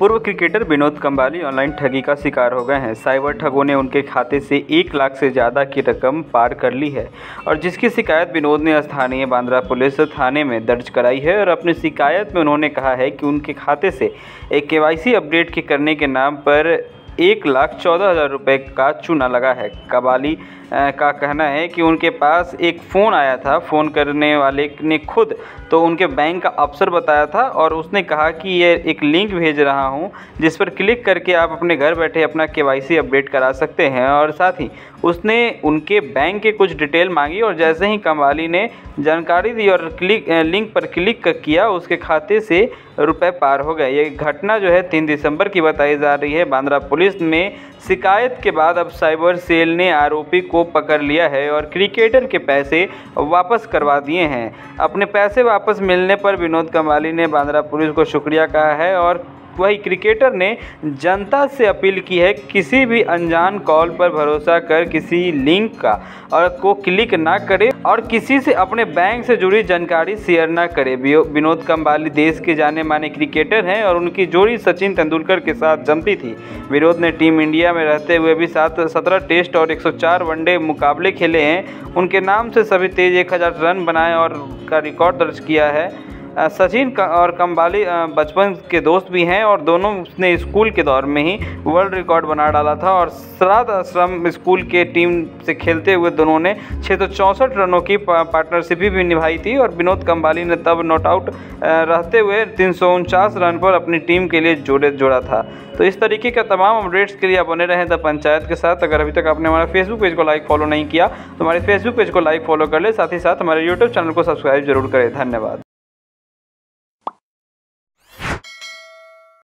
पूर्व cricketer Vinod कंबाली online ठगी का शिकार हो गए हैं। साइबर ठगों ने उनके खाते से 1 लाख से ज़्यादा की रकम पार कर ली है और जिसकी शिकायत विनोद ने स्थानीय बांद्रा पुलिस थाने में दर्ज कराई है। और अपनी शिकायत में उन्होंने कहा है कि उनके खाते से एक KYC अपडेट करने के नाम पर 1,14,000 रुपये का चूना लगा है। कंबाली का कहना है कि उनके पास एक फ़ोन आया था। फ़ोन करने वाले ने खुद तो उनके बैंक का अफसर बताया था और उसने कहा कि ये एक लिंक भेज रहा हूँ जिस पर क्लिक करके आप अपने घर बैठे अपना KYC अपडेट करा सकते हैं। और साथ ही उसने उनके बैंक के कुछ डिटेल मांगी और जैसे ही कंबाली ने जानकारी दी और लिंक पर क्लिक किया, उसके खाते से रुपए पार हो गए। ये घटना जो है 3 दिसंबर की बताई जा रही है। बांद्रा पुलिस में शिकायत के बाद अब साइबर सेल ने आरोपी को पकड़ लिया है और क्रिकेटर के पैसे वापस करवा दिए हैं। अपने पैसे वापस मिलने पर विनोद कंबाली ने बांद्रा पुलिस को शुक्रिया कहा है और वही क्रिकेटर ने जनता से अपील की है किसी भी अनजान कॉल पर भरोसा कर किसी लिंक का और को क्लिक ना करे और किसी से अपने बैंक से जुड़ी जानकारी शेयर ना करे। विनोद कंबाली देश के जाने माने क्रिकेटर हैं और उनकी जोड़ी सचिन तेंदुलकर के साथ जमती थी। विनोद ने टीम इंडिया में रहते हुए भी 17 टेस्ट और 104 वनडे मुकाबले खेले हैं। उनके नाम से सभी तेज 1000 रन बनाए और का रिकॉर्ड दर्ज किया है। सचिन और कंबाली बचपन के दोस्त भी हैं और दोनों ने स्कूल के दौर में ही वर्ल्ड रिकॉर्ड बना डाला था और श्राद्ध आश्रम स्कूल के टीम से खेलते हुए दोनों ने 664 रनों की पार्टनरशिप भी निभाई थी। और विनोद कंबाली ने तब नॉट आउट रहते हुए 349 रन पर अपनी टीम के लिए जोड़ा था। तो इस तरीके का तमाम अपडेट्स के लिए आप बने रहें द पंचायत के साथ। अगर अभी तक आपने हमारा फेसबुक पेज को लाइक फॉलो नहीं किया तो हमारे फेसबुक पेज को लाइक फॉलो कर ले, साथ ही साथ हमारे यूट्यूब चैनल को सब्सक्राइब जरूर करें। धन्यवाद।